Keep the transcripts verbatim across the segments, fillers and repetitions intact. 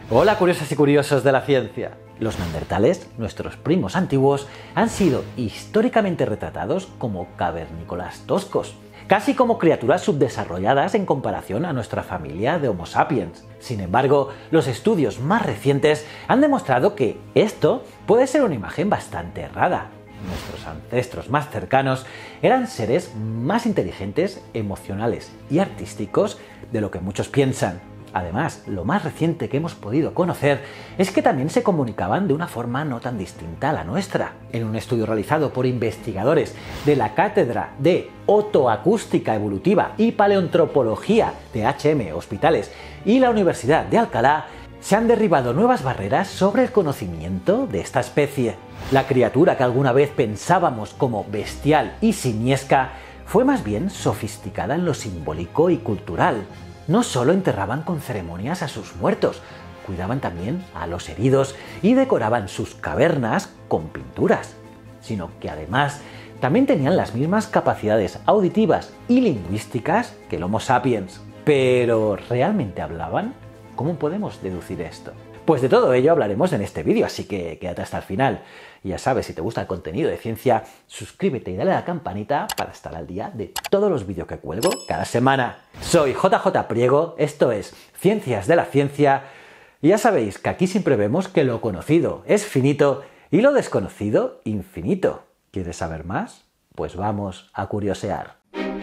Hola curiosas y curiosos de la ciencia. Los neandertales, nuestros primos antiguos, han sido históricamente retratados como cavernícolas toscos, casi como criaturas subdesarrolladas en comparación a nuestra familia de Homo sapiens. Sin embargo, los estudios más recientes han demostrado que esto puede ser una imagen bastante errada. Nuestros ancestros más cercanos eran seres más inteligentes, emocionales y artísticos de lo que muchos piensan. Además, lo más reciente que hemos podido conocer es que también se comunicaban de una forma no tan distinta a la nuestra. En un estudio realizado por investigadores de la Cátedra de Otoacústica Evolutiva y Paleoantropología de H M Hospitales y la Universidad de Alcalá, se han derribado nuevas barreras sobre el conocimiento de esta especie. La criatura que alguna vez pensábamos como bestial y simiesca fue más bien sofisticada en lo simbólico y cultural. No solo enterraban con ceremonias a sus muertos, cuidaban también a los heridos y decoraban sus cavernas con pinturas, sino que además también tenían las mismas capacidades auditivas y lingüísticas que el Homo sapiens. ¿Pero realmente hablaban? ¿Cómo podemos deducir esto? Pues de todo ello hablaremos en este vídeo, así que quédate hasta el final. Y ya sabes, si te gusta el contenido de ciencia, suscríbete y dale a la campanita para estar al día de todos los vídeos que cuelgo cada semana. Soy J J Priego, esto es Ciencias de la Ciencia, y ya sabéis que aquí siempre vemos que lo conocido es finito y lo desconocido infinito. ¿Quieres saber más? Pues vamos a curiosear.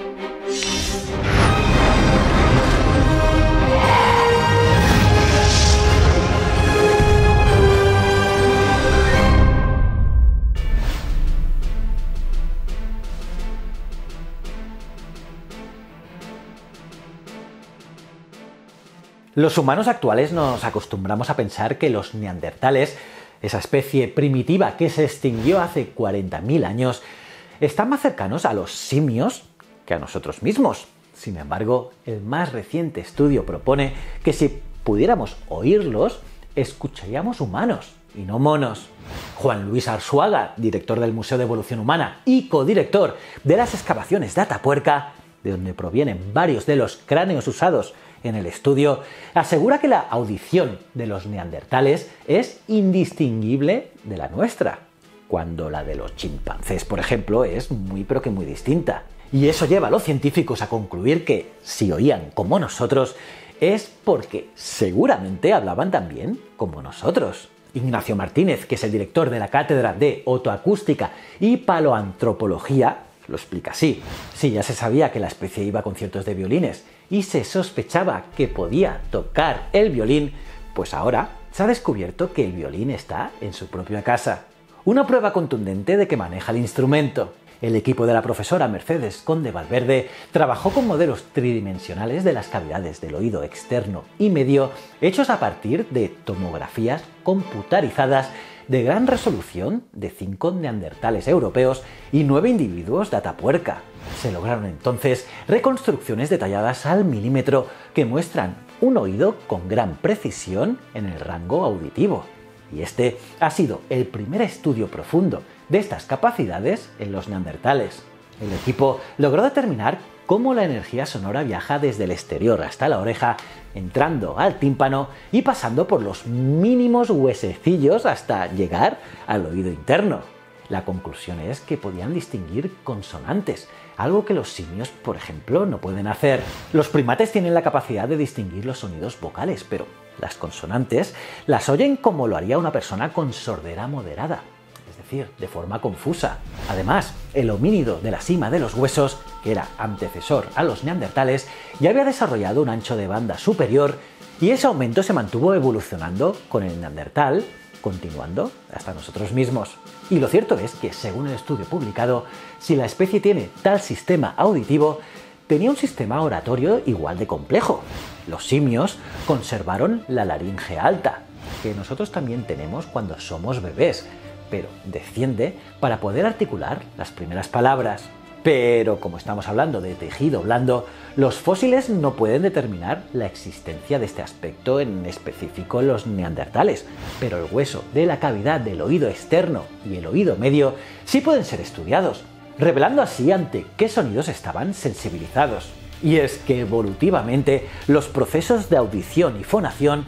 Los humanos actuales nos acostumbramos a pensar que los neandertales, esa especie primitiva que se extinguió hace cuarenta mil años, están más cercanos a los simios que a nosotros mismos. Sin embargo, el más reciente estudio propone que si pudiéramos oírlos, escucharíamos humanos y no monos. Juan Luis Arzuaga, director del Museo de Evolución Humana y codirector de las excavaciones de Atapuerca, de donde provienen varios de los cráneos usados en el estudio, asegura que la audición de los neandertales es indistinguible de la nuestra, cuando la de los chimpancés, por ejemplo, es muy pero que muy distinta. Y eso lleva a los científicos a concluir que, si oían como nosotros, es porque seguramente hablaban también como nosotros. Ignacio Martínez, que es el director de la Cátedra de Otoacústica y Paleoantropología, lo explica así. Si ya se sabía que la especie iba con conciertos de violines y se sospechaba que podía tocar el violín, pues ahora se ha descubierto que el violín está en su propia casa. Una prueba contundente de que maneja el instrumento. El equipo de la profesora Mercedes Conde Valverde trabajó con modelos tridimensionales de las cavidades del oído externo y medio hechos a partir de tomografías computarizadas de gran resolución de cinco neandertales europeos y nueve individuos de Atapuerca. Se lograron entonces reconstrucciones detalladas al milímetro que muestran un oído con gran precisión en el rango auditivo. Y este ha sido el primer estudio profundo de estas capacidades en los neandertales. El equipo logró determinar cómo la energía sonora viaja desde el exterior hasta la oreja, entrando al tímpano y pasando por los mínimos huesecillos hasta llegar al oído interno. La conclusión es que podían distinguir consonantes, algo que los simios, por ejemplo, no pueden hacer. Los primates tienen la capacidad de distinguir los sonidos vocales, pero las consonantes las oyen como lo haría una persona con sordera moderada, es decir, de forma confusa. Además, el homínido de la cima de los huesos, que era antecesor a los neandertales, ya había desarrollado un ancho de banda superior y ese aumento se mantuvo evolucionando con el neandertal, continuando hasta nosotros mismos. Y lo cierto es que, según el estudio publicado, si la especie tiene tal sistema auditivo, tenía un sistema oratorio igual de complejo. Los simios conservaron la laringe alta, que nosotros también tenemos cuando somos bebés, pero desciende para poder articular las primeras palabras. Pero como estamos hablando de tejido blando, los fósiles no pueden determinar la existencia de este aspecto en específico en los neandertales, pero el hueso de la cavidad del oído externo y el oído medio sí pueden ser estudiados, revelando así ante qué sonidos estaban sensibilizados. Y es que evolutivamente los procesos de audición y fonación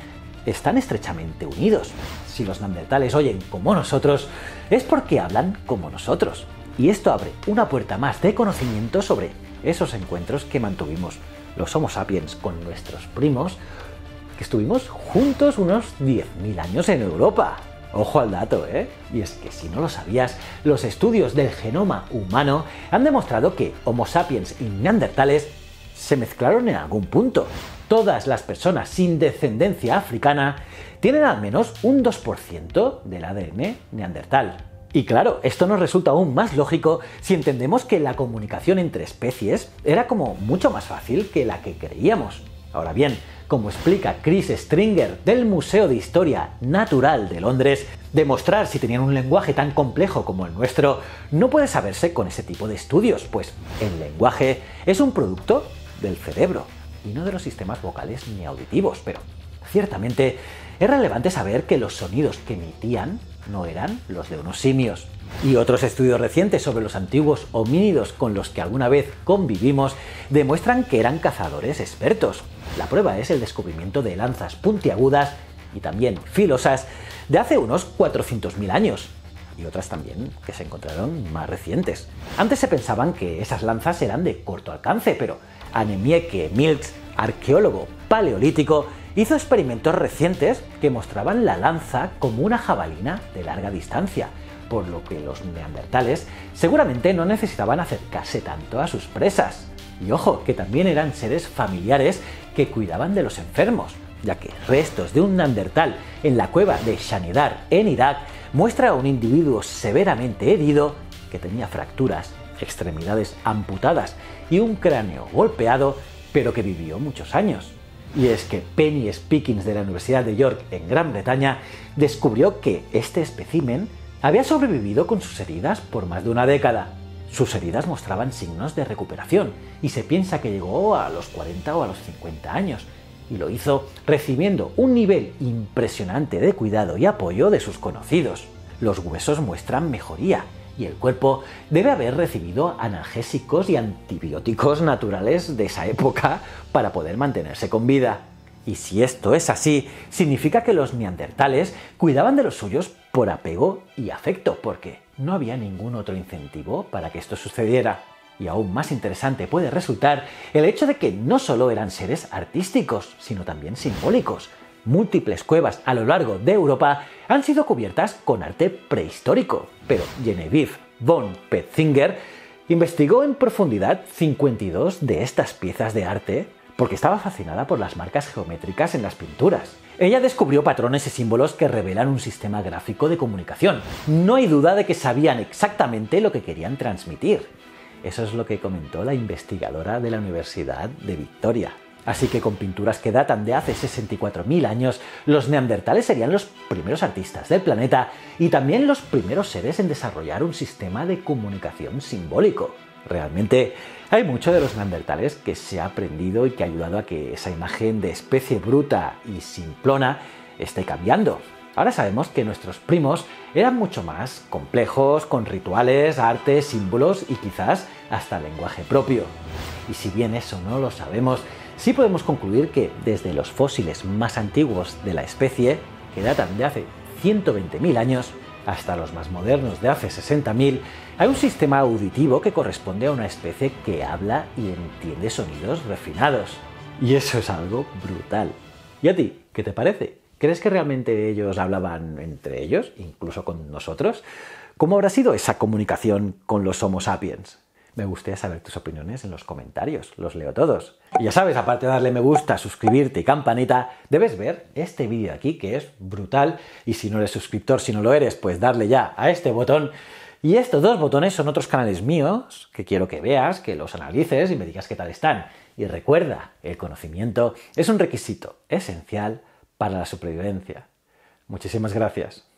están estrechamente unidos. Si los neandertales oyen como nosotros, es porque hablan como nosotros. Y esto abre una puerta más de conocimiento sobre esos encuentros que mantuvimos los Homo sapiens con nuestros primos, que estuvimos juntos unos diez mil años en Europa. Ojo al dato, ¿eh? Y es que si no lo sabías, los estudios del genoma humano han demostrado que Homo sapiens y neandertales se mezclaron en algún punto. Todas las personas sin descendencia africana tienen al menos un dos por ciento del A D N neandertal. Y claro, esto nos resulta aún más lógico si entendemos que la comunicación entre especies era como mucho más fácil que la que creíamos. Ahora bien, como explica Chris Stringer del Museo de Historia Natural de Londres, demostrar si tenían un lenguaje tan complejo como el nuestro no puede saberse con ese tipo de estudios, pues el lenguaje es un producto del cerebro y no de los sistemas vocales ni auditivos, pero ciertamente es relevante saber que los sonidos que emitían no eran los de unos simios. Y otros estudios recientes sobre los antiguos homínidos con los que alguna vez convivimos demuestran que eran cazadores expertos. La prueba es el descubrimiento de lanzas puntiagudas y también filosas de hace unos cuatrocientos mil años, y otras también que se encontraron más recientes. Antes se pensaban que esas lanzas eran de corto alcance, pero Annemieke Mills, arqueólogo paleolítico, hizo experimentos recientes que mostraban la lanza como una jabalina de larga distancia, por lo que los neandertales seguramente no necesitaban acercarse tanto a sus presas. Y ojo, que también eran seres familiares que cuidaban de los enfermos, ya que restos de un neandertal en la cueva de Shanidar en Irak muestra a un individuo severamente herido que tenía fracturas, extremidades amputadas y un cráneo golpeado, pero que vivió muchos años. Y es que Penny Speakins de la Universidad de York en Gran Bretaña descubrió que este espécimen había sobrevivido con sus heridas por más de una década. Sus heridas mostraban signos de recuperación y se piensa que llegó a los cuarenta o a los cincuenta años, y lo hizo recibiendo un nivel impresionante de cuidado y apoyo de sus conocidos. Los huesos muestran mejoría y el cuerpo debe haber recibido analgésicos y antibióticos naturales de esa época para poder mantenerse con vida. Y si esto es así, significa que los neandertales cuidaban de los suyos por apego y afecto, porque no había ningún otro incentivo para que esto sucediera. Y aún más interesante puede resultar el hecho de que no solo eran seres artísticos, sino también simbólicos. Múltiples cuevas a lo largo de Europa han sido cubiertas con arte prehistórico, pero Genevieve von Petzinger investigó en profundidad cincuenta y dos de estas piezas de arte porque estaba fascinada por las marcas geométricas en las pinturas. Ella descubrió patrones y símbolos que revelan un sistema gráfico de comunicación. No hay duda de que sabían exactamente lo que querían transmitir. Eso es lo que comentó la investigadora de la Universidad de Victoria. Así que con pinturas que datan de hace sesenta y cuatro mil años, los neandertales serían los primeros artistas del planeta y también los primeros seres en desarrollar un sistema de comunicación simbólico. Realmente hay mucho de los neandertales que se ha aprendido y que ha ayudado a que esa imagen de especie bruta y simplona esté cambiando. Ahora sabemos que nuestros primos eran mucho más complejos, con rituales, arte, símbolos y quizás hasta lenguaje propio. Y si bien eso no lo sabemos, sí podemos concluir que desde los fósiles más antiguos de la especie, que datan de hace ciento veinte mil años, hasta los más modernos de hace sesenta mil, hay un sistema auditivo que corresponde a una especie que habla y entiende sonidos refinados. Y eso es algo brutal. ¿Y a ti? ¿Qué te parece? ¿Crees que realmente ellos hablaban entre ellos, incluso con nosotros? ¿Cómo habrá sido esa comunicación con los Homo sapiens? Me gustaría saber tus opiniones en los comentarios, los leo todos. Y ya sabes, aparte de darle me gusta, suscribirte y campanita, debes ver este vídeo aquí que es brutal, y si no eres suscriptor, si no lo eres, pues darle ya a este botón. Y estos dos botones son otros canales míos que quiero que veas, que los analices y me digas qué tal están. Y recuerda, el conocimiento es un requisito esencial para la supervivencia. Muchísimas gracias.